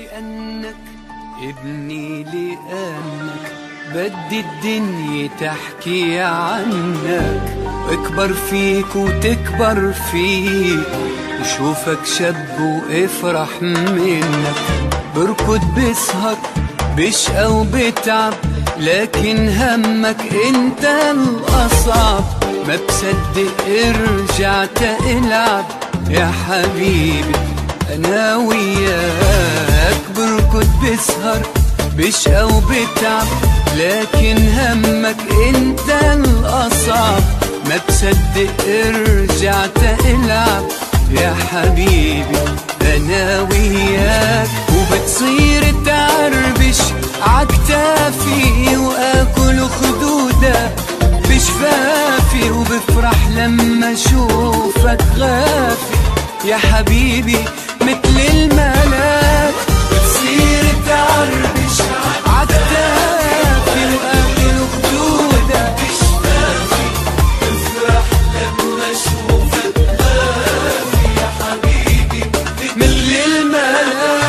لأنك ابني، لأنك بدي الدنيا تحكي عنك، اكبر فيك وتكبر فيك، وشوفك شب وافرح منك. بركض بسهر بشقى وبتعب، لكن همك انت الأصعب. ما بصدق رجعت العب يا حبيبي انا وياك. بركض بسهر بشقى وبتعب، لكن همك انت الأصعب. ما بصدق رجعت العب يا حبيبي انا وياك. وبتصير تعربش عكتافي واكل خدودك بشفافي، وبفرح لما اشوفك غافي يا حبيبي مثل الملاك. بتصير تعربش عكتافي واكل خدودك بشفافي، بفرح لما اشوفك غافي يا حبيبي مثل الملاك.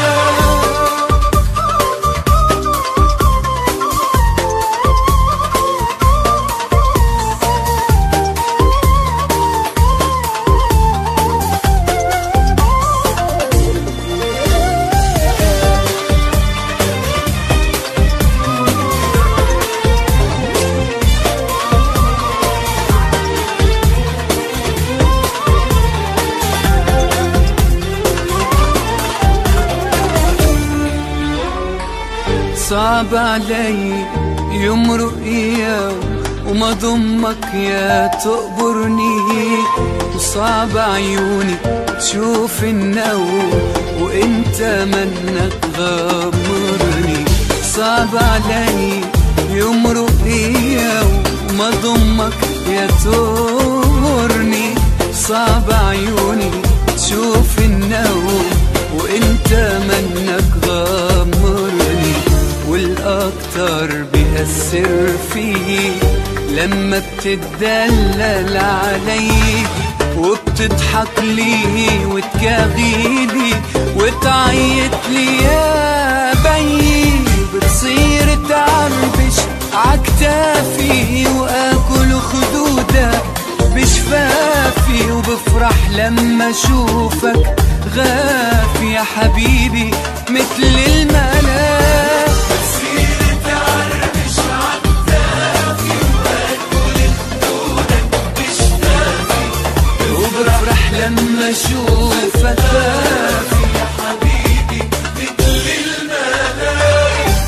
صعب علي يمرق اياه وما ضمك يا تقبرني، وصعب عيوني تشوف النوم وانت منك غامرني. صعب علي يمرق اياه وما ضمك يا تقبرني، صعب عيوني تشوف النوم وانت منك غامرني. والأكتر بيأثر فيي لما بتدلل علي، وبتضحك لي وتكاغيلي وتعيط لي يا بيي. بتصير تعربش عكتافي واكل خدودك بشفافي، وبفرح لما اشوفك غافي يا حبيبي مثل الملاك. بتصير تعربش عكتافي واكل خدودك بشفافي، وبفرح لما اشوفك غافي يا حبيبي مثل الملاك.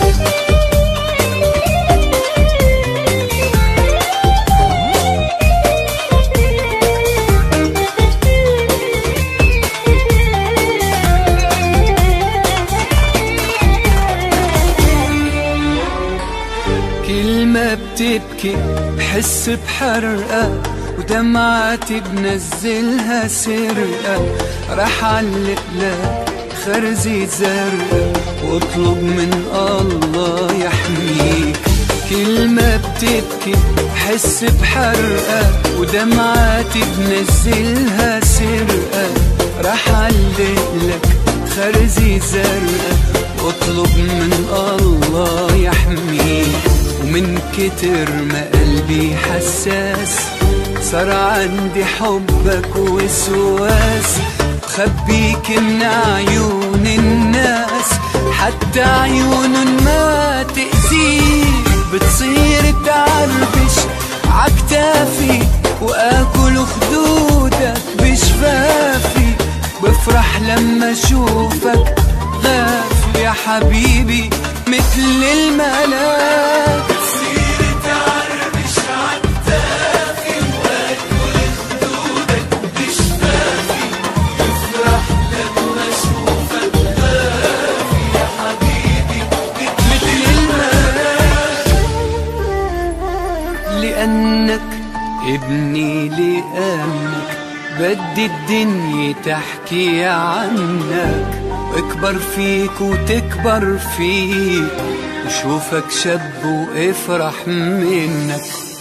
كلمة بتبكي بحس بحرقة، ودمعتي بنزلها سرقة. رح علق لك خرزي زرقاء واطلب من الله يحميك. كلمة بتبكي بحس بحرقة، ودمعتي بنزلها سرقة. رح علق لك خرزي زرقاء واطلب من الله يحميك. ومن كتر ما قلبي حساس صار عندي حبك وسواس، بخبيك من عيون الناس حتى عيونن ما تأذيك. بتصير تعربش عكتافي واكل خدودك بشفافي، بفرح لما اشوفك غافي يا حبيبي مثل الملاك. بتصير تعربش عكتافي واكل خدودك بشفافي، بفرح لما اشوفك غافي يا حبيبي مثل الملاك. لأنك ابني، لأنك بدي الدنيا تحكي عنك، اكبر فيك وتكبر فيك، وشوفك شب وافرح منك.